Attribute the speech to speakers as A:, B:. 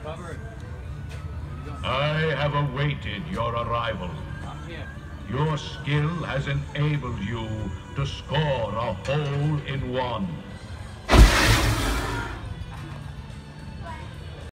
A: I have awaited your arrival. Your skill has enabled you to score a hole in one.